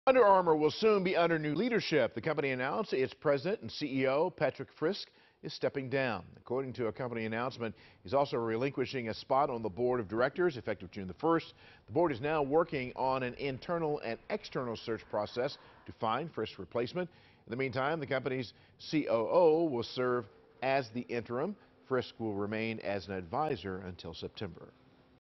Under Armour will soon be under new leadership. The company announced its president and CEO, Patrik Frisk, is stepping down. According to a company announcement, he's also relinquishing a spot on the board of directors effective June the 1st. The board is now working on an internal and external search process to find Frisk's replacement. In the meantime, the company's COO will serve as the interim. Frisk will remain as an advisor until September.